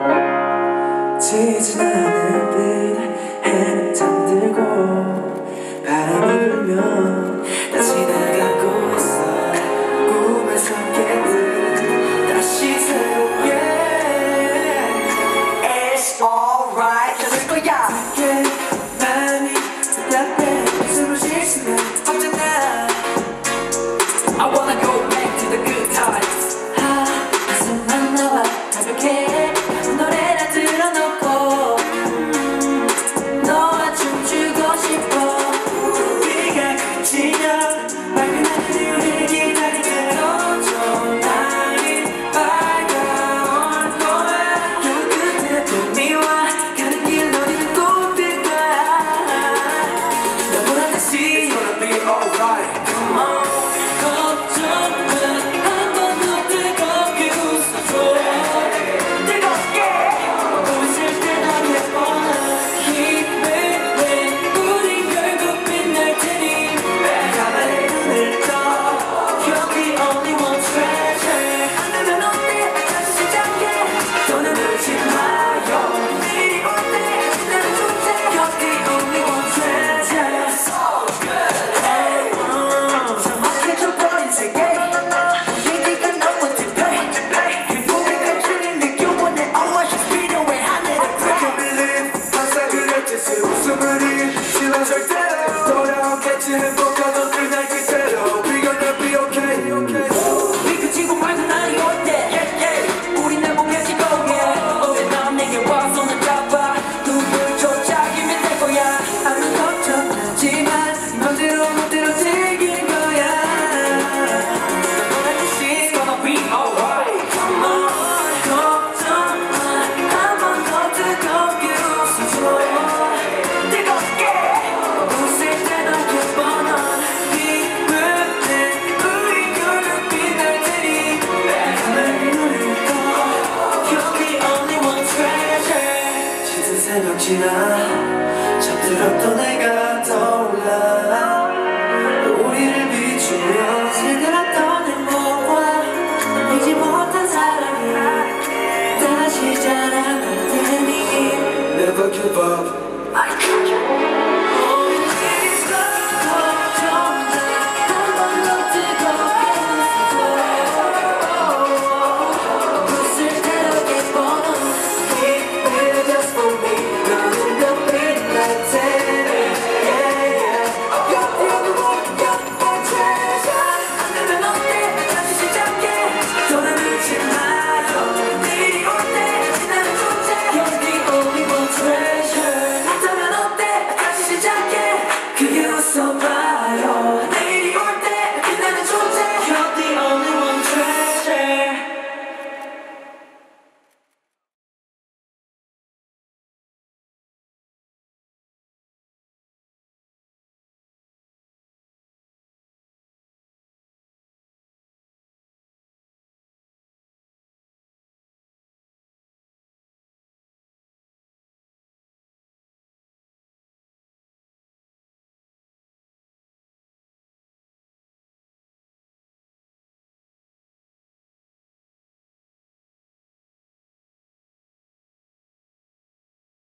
지진 않은 빛 해는 잠들고 바람이 불면 다 지나가고 있어. 꿈에서 깨듯 다시 새롭게 It's alright 찾을 거야. 게 많이 답답해 숨을 쉴 수는 없잖아. I wanna go back to the good times. 가슴만 나와 가볍게 노래나 틀어놓고 너와 춤추고 싶어. 우리가 그치면 밝은 하늘을 기다리게 더 좋은 날이 밝아올 거야. 겨울 끝에 봄이와 가는 길 너희는 꼭 들 거야. 너보다 다시 gonna be alright. Come on. 웃음을 잃지만 절대로 돌아오겠지 행복.